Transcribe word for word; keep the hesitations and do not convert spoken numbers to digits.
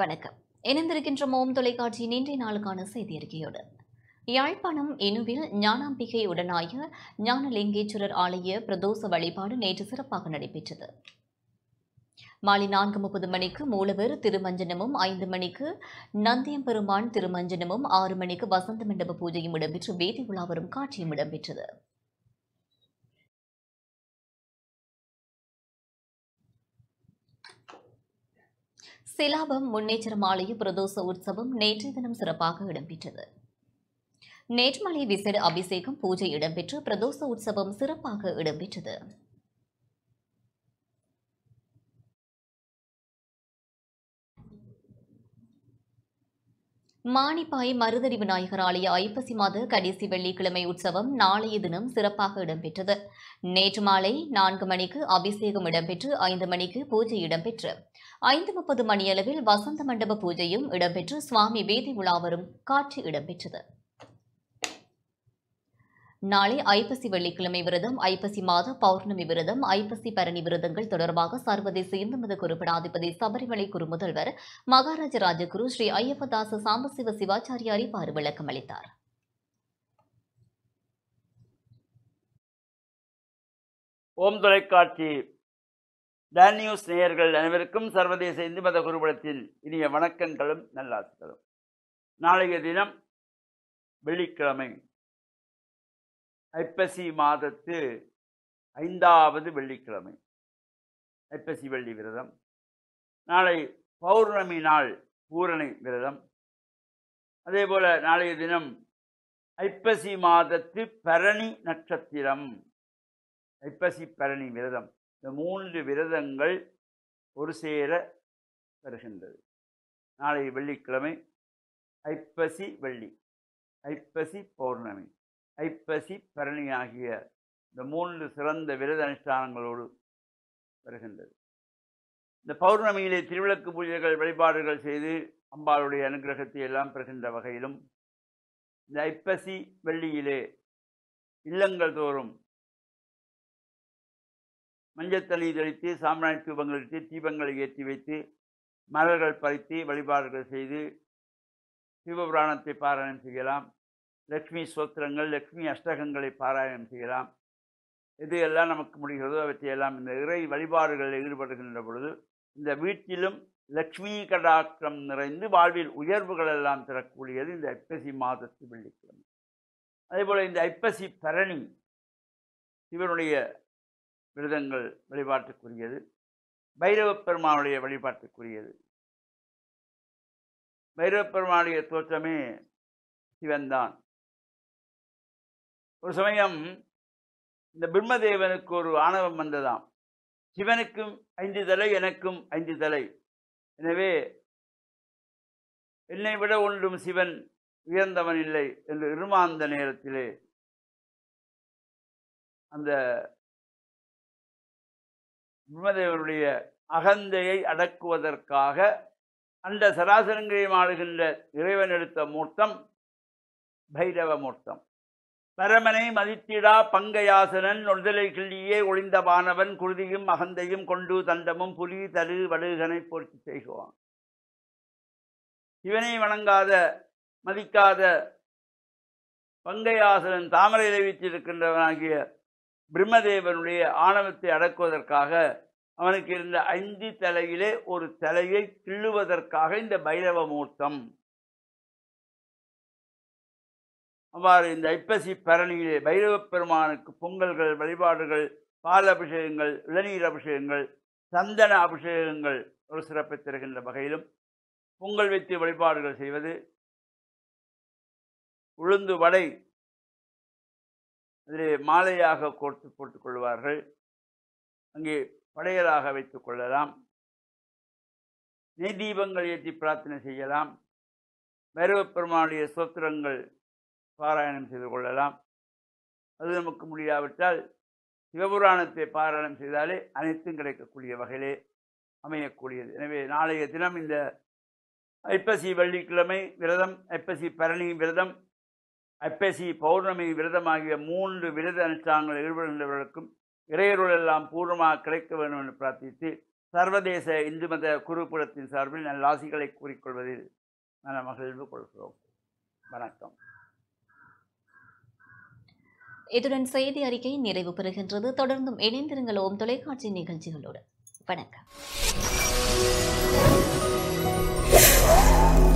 வணக்கம். இணைந்திருக்கின்ற மோம் தொலைக்காட்சியின் இன்றைய நாளுக்கான செய்தி அறிக்கையோடு யாழ்ப்பாணம் இணுவில் ஞானாம்பிகை உடனாய ஞானலிங்கேஸ்வரர் ஆலய பிரதோஷ வழிபாடு நேற்று சிறப்பாக நடைபெற்றது. மாலை நான்கு முப்பது மணிக்கு மூலவர் திருமஞ்சனமும், ஐந்து மணிக்கு நந்தியம்பெருமான் திருமஞ்சனமும், ஆறு மணிக்கு வசந்த மண்டப பூஜையும் இடம்பெற்று வீதி உலா வரும் காட்சியும் இடம்பெற்றது. சிலாபம் முன்னேற்றம் ஆலய பிரதோஷ உற்சவம் நேற்றைய தினம் சிறப்பாக இடம்பெற்றது. நேற்று மாலை விசேட அபிஷேகம் பூஜை இடம்பெற்று பிரதோஷ உற்சவம் சிறப்பாக இடம்பெற்றது. மானிப்பாய் மருதடி விநாயகர் ஆலய ஐப்பசி மாத கடைசி வெள்ளிக்கிழமை உற்சவம் நாளைய தினம் சிறப்பாக இடம்பெற்றது. நேற்று மாலை நான்கு மணிக்கு அபிஷேகம் இடம்பெற்று ஐந்து மணிக்கு பூஜை இடம்பெற்று ஐந்து முப்பது மணியளவில் வசந்த மண்டப பூஜையும் இடம்பெற்று சுவாமி வீதி உலா வரும் காட்சி இடம்பெற்றது. நாளை ஐப்பசி வெள்ளிக்கிழமை விரதம், ஐப்பசி மாத பௌர்ணமி விரதம், ஐப்பசி பரணி விரதங்கள் தொடர்பாக சர்வதேச இந்து மத குருபடாதிபதி சபரிமலை குரு முதல்வர் மகாராஜ ராஜகுரு ஸ்ரீ ஐயப்பதாச சாம்பசிவ சிவாச்சாரியாரி பாரு விளக்கம் அளித்தார். ஓம் தொலைக்காட்சி டான் நியூஸ் நேயர்கள் அனைவருக்கும் சர்வதேச இந்து மத குருபடத்தின் இனிய வணக்கங்களும் நல்லாசிகளும். நாளைய தினம் வெள்ளிக்கிழமை, ஐப்பசி மாதத்து ஐந்தாவது வெள்ளிக்கிழமை, ஐப்பசி வெள்ளி விரதம். நாளை பௌர்ணமி நாள் பூரணி விரதம். அதே போல நாளைய தினம் ஐப்பசி மாதத்து பரணி நட்சத்திரம், ஐப்பசி பரணி விரதம். இந்த மூன்று விரதங்கள் ஒரு சேர வருகின்றது. நாளை வெள்ளிக்கிழமை ஐப்பசி வெள்ளி, ஐப்பசி பௌர்ணமி, ஐப்பசி பரணி ஆகிய இந்த மூன்று சிறந்த விரத அனுஷ்டானங்களோடு வருகின்றது. இந்த பௌர்ணமியிலே திருவிளக்கு பூஜைகள் வழிபாடுகள் செய்து அம்பாளுடைய அனுகிரகத்தை எல்லாம் பெறுகின்ற வகையிலும், இந்த ஐப்பசி வெள்ளியிலே இல்லங்கள் தோறும் மஞ்சத்தண்ணி தெளித்து சாம்பிராணி தூபங்கள் இட்டு தீபங்களை ஏற்றி வைத்து மலர்கள் பறித்து வழிபாடுகள் செய்து சிவபுராணத்தை பாராயணம் செய்யலாம். லக்ஷ்மி ஸ்தோத்திரங்கள், லக்ஷ்மி அஷ்டகங்களை பாராயணம் செய்யலாம். எது எல்லாம் நமக்கு முடிகிறதோ அவற்றையெல்லாம் இந்த இறை வழிபாடுகளில் ஈடுபடுகின்ற பொழுது இந்த வீட்டிலும் லக்ஷ்மி கடாட்சம் நிறைந்து வாழ்வில் உயர்வுகள் எல்லாம் தரக்கூடியது இந்த ஐப்பசி மாதத்து வெள்ளிக்கிழமை. அதே போல் இந்த ஐப்பசி பரணி சிவனுடைய விரதங்கள் வழிபாட்டுக்குரியது, பைரவ பெருமானுடைய வழிபாட்டுக்குரியது. பைரவ பெருமானுடைய தோற்றமே சிவன்தான். ஒரு சமயம் இந்த பிரம்மதேவனுக்கு ஒரு ஆணவம் வந்ததாம். சிவனுக்கும் ஐந்து தலை, எனக்கும் ஐந்து தலை, எனவே என்னை விட ஒன்றும் சிவன் உயர்ந்தவன் இல்லை என்று இருமாந்த நேரத்திலே அந்த பிரம்மதேவனுடைய அகந்தையை அடக்குவதற்காக அந்த சராசரங்களையும் ஆளுகின்ற இறைவன் எடுத்த மூர்த்தம் பைரவ மூர்த்தம். பரமனை மதித்திடா பங்கையாசனன் நொடுதலை கிள்ளியே ஒளிந்த வானவன் குருதியும் அகந்தையும் கொண்டு தண்டமும் புலி தரு வடுகனை போர்த்தி செய்குவான். இவனை வணங்காத மதிக்காத பங்கையாசனன் தாமரையிலே வீற்றிருக்கின்றவனாகிய பிரம்மதேவனுடைய ஆணவத்தை அடக்குவதற்காக அவனுக்கு இருந்த ஐந்து தலையிலே ஒரு தலையை கிள்ளுவதற்காக இந்த பைரவ மூர்த்தம். அவ்வாறு இந்த ஐப்பசி பரணியிலே பைரவ பெருமானுக்கு பொங்கல்கள், வழிபாடுகள், பால் அபிஷேகங்கள், இளநீர் அபிஷேகங்கள், சந்தன அபிஷேகங்கள் ஒரு சிறப்பை தருகின்ற வகையிலும் பொங்கல் வைத்து வழிபாடுகள் செய்வது, உளுந்து வடை அதிலே மாலையாக கோர்த்து போட்டுக் கொள்வார்கள், அங்கே படையலாக வைத்துக் கொள்ளலாம். நெய் தீபங்கள் ஏற்றி பிரார்த்தனை செய்யலாம். பைரவ பெருமானுடைய ஸ்தோத்திரங்கள் பாராயணம் செய்து கொள்ளலாம். அது நமக்கு முடியாவிட்டால் சிவபுராணத்தை பாராயணம் செய்தாலே அனைத்தும் கிடைக்கக்கூடிய வகையிலே அமையக்கூடியது. எனவே நாளைய தினம் இந்த ஐப்பசி வெள்ளிக்கிழமை விரதம், ஐப்பசி பரணி விரதம், ஐப்பசி பௌர்ணமி விரதம் ஆகிய மூன்று விரத அனுஷ்டானங்கள் ஈடுபடுகின்றவர்களுக்கும் இறையருள் எல்லாம் பூர்ணமாக கிடைக்க வேண்டும் என்று பிரார்த்தித்து சர்வதேச இந்து மத குருபுரத்தின் சார்பில் நல்லாசிகளை கூறிக்கொள்வதில் மன மகிழ்வு கொள்கிறோம். வணக்கம். இதுடன் செய்தி அறிக்கை நிறைவு பெறுகின்றது. தொடர்ந்தும் இணைந்திருங்கள் ஓம் தொலைக்காட்சி நிகழ்ச்சிகளோடு. வணக்கம்.